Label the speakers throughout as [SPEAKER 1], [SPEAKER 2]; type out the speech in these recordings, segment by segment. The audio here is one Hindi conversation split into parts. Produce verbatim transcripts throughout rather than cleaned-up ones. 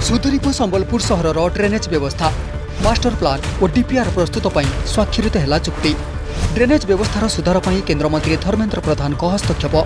[SPEAKER 1] सुधरीप संबलपुर सहरर ड्रेनेज व्यवस्था मास्टर प्लान और डीपीआर प्रस्तुत पर स्वाक्षरित है चुक्ति। ड्रेनेज व्यवस्थार सुधार पर केन्द्रमंत्री धर्मेन्द्र प्रधान का हस्तक्षेप।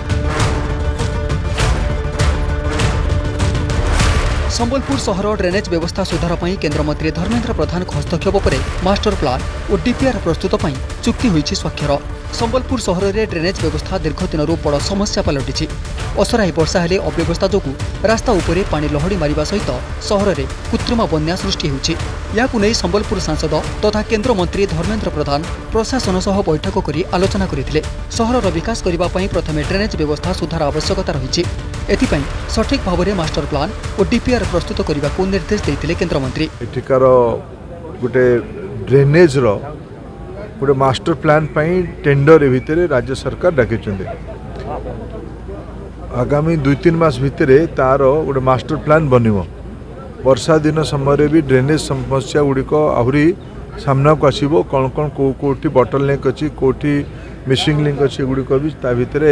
[SPEAKER 1] संबलपुर सहर ड्रेनेज व्यवस्था सुधार पर केन्द्रमंत्री धर्मेन्द्र प्रधान हस्तक्षेप पर मास्टर प्लान और डीपीआर प्रस्तुत पर चुक्ति होईछि स्वाक्षर। संबलपुर सहर में ड्रेनेज व्यवस्था दीर्घ दिन बड़ समस्या पलटि। असराही वर्षा हेले अव्यवस्था जोगु रास्ता उपरे पानी लहड़ी मारिबा सहित सहर में कृत्रिम बन्या सृष्टि होछि। याकु नै संबलपुर सांसद तथा केन्द्र मंत्री धर्मेन्द्र प्रधान प्रशासन सह बैठक करी आलोचना करथिले। सहरर विकास करिबा पई प्रथमे ड्रेनेज व्यवस्था सुधार आवश्यकता रहिछि। एथिपई सठिक भाव में मास्टर प्लान और डीपीआर प्रस्तुत करने को निर्देश देते केन्द्रमंत्री।
[SPEAKER 2] एठिकार गोटे ड्रेनेज रो गोटे मास्टर प्लान पई टेंडर भितर राज्य सरकार डाकी। आगामी दुई तीन मास भितर तार गोटे मास्टर प्लान बनिवो। वर्षा दिन समय भी ड्रेनेज समस्या गुड़िक आहरी सामना को आसो। कौन कौन कौ कौटी बटल लिंक अच्छी कौटी मिसिंग लिंक अच्छी गुड़िक भी ता भितर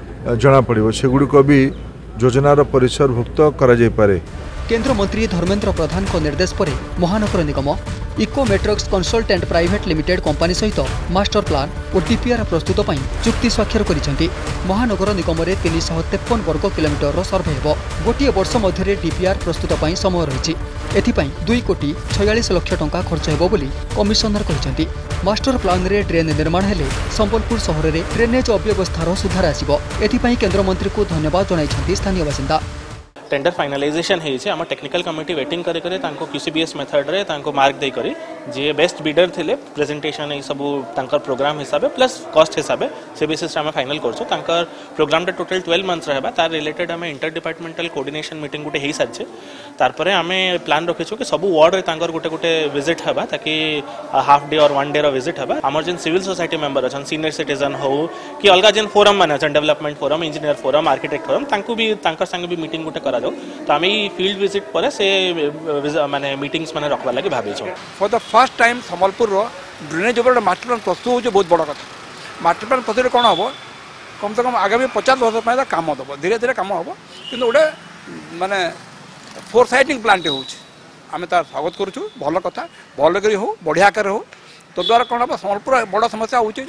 [SPEAKER 2] जना पड़ो। से गुड़िक भी योजनार परिसरभुक्त करा जाय पारे।
[SPEAKER 1] केन्द्र मंत्री धर्मेन्द्र प्रधान को निर्देश पर महानगर निगम Ecometrix consultant private limited company सहित मास्टर प्लान और डीपीआर प्रस्तुत पर चुक्ति स्वाक्षर करिसेंति। महानगर निगम में तीन सौ तेपन वर्ग किलोमीटर सर्वे हेबो। गोटे वर्ष मध्य डीपीआर प्रस्तुत पर समय रही। एथिपाई दुई कोटी छयालीस लक्ष टंका खर्च हेबो बोली कमिशनर कहिसेंति। मास्टर प्लान रे ड्रेन निर्माण हेले संबलपुर सहर में ड्रेनेज अव्यवस्थार सुधार आसिबो। एथिपाई केन्द्र मंत्री को धन्यवाद जणाइछंति स्थानीय बासिंदा।
[SPEAKER 3] टेंडर फाइनलाइजेशन है आम टेक्निकल कमिटी वेटिंग करे करे तांको क्यूसीबीएस मेथड रे तांको मार्क दे करी जे बेस्ट बिडर थिले प्रेजेंटेशन ए सब तांकर प्रोग्राम हिसाब प्लस कॉस्ट हिसाब से बेसिस आम फाइनल करछो। तांकर प्रोग्राम टा टोटल ट्वेल्व मंथ्स रहबा। तार रिलेटेड आम इंटर डिपार्टमेंटल कोऑर्डिनेशन मीटिंग गुटे हेई सारछे। तार परे आम प्लान रखिछो कि सब वार्ड रे तांकर गुटे गुटे विजिट हबा ताकि हाफ डे और वन डे रो विजिट हबा। हमर जेन सिविल सोसाइटी मेंबर अछन सीनियर सिटीजन हो कि अलगा जेन फोरम माने अछन development forum engineer forum architect forum तांको भी तांकर संग भी मीटिंग गुटे करा तो आम फील्ड विजिट पर से माने मीटिंग्स माने रखवा लगी भाभी छो।
[SPEAKER 4] For the first time Sambalpur drainage ऊपर मास्टर प्लान प्रस्तुत हो बहुत बड़ा कथा। मास्टर प्लान प्रस्तुत कौन हम कम से कम आगामी पचास वर्ष काम दब धीरे धीरे कम हम कि गोटे माने फोर साइटिंग प्लान टे होमें तार स्वागत करुँ। भल कथा भल कर हो बढ़िया आकार हो तो द्वारा कौन हम संबलपुर बड़ समस्या हो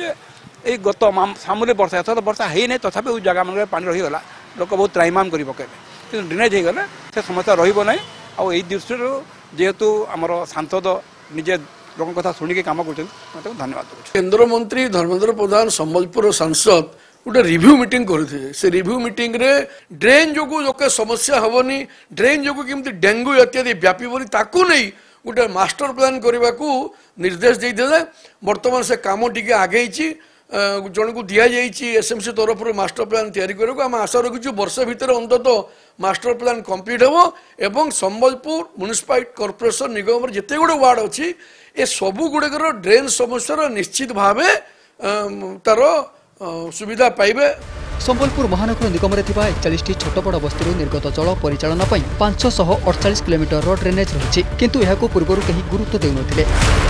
[SPEAKER 4] गत सामूहिक वर्षा एथर तो वर्षा है नहीं तथापि उस जगह मान पानी रहीगला लोक बहुत त्राईमाम कर पकेबे कि ड्रेनेज हो गले से समस्या रही ना। आ दृष्टि जेहेतु आमर सांसद निजे लोक कथा शुणिक कम कर धन्यवाद।
[SPEAKER 5] केन्द्र मंत्री धर्मेन्द्र प्रधान संबलपुर सांसद गोटे रिव्यू मीटिंग करते। से रिव्यू मीटिंग रे ड्रेन जो जो समस्या हेनी ड्रेन जो केमती डेंगू इत्यादि व्यापीबनी ताकू नहीं गोटे मास्टर प्लान करने को निर्देश देते। बर्तमान से कम टी आगे जन को दि जाइए एसएमसी तरफ मास्टर प्लान तैयारी करने आम आशा रखीचु वर्ष भितर अंतत मास्टर प्लान कंप्लीट हो एवं संबलपुर म्युनिसिपालिटी कॉर्पोरेशन निगम जिते गुड़े वार्ड अच्छी ए सबू गुड़िकर ड्रेन समस्या निश्चित भाव तार सुविधा पाइबे।
[SPEAKER 1] संबलपुर महानगर निगम में एकचाश छोट बड़ बस्ती निर्गत जल परिचालन पांच सौ अड़चाश किलोमीटर ड्रेनेज रही किंतु यह पूर्व कहीं गुरुत्व देउनथिले।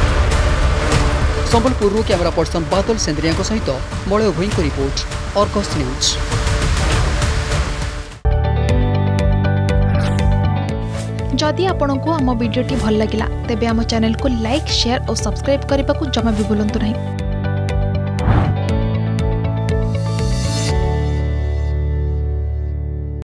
[SPEAKER 1] संबलपुर कैमरा पर्सन बादल सेंद्रिया सहित मलय भोई को रिपोर्ट अर्गस न्यूज।
[SPEAKER 6] जदि आपंक आम भिडी भल लगा तेब आम चैनल को लाइक शेयर और सब्सक्राइब करने को जमा भी भूलु नहीं।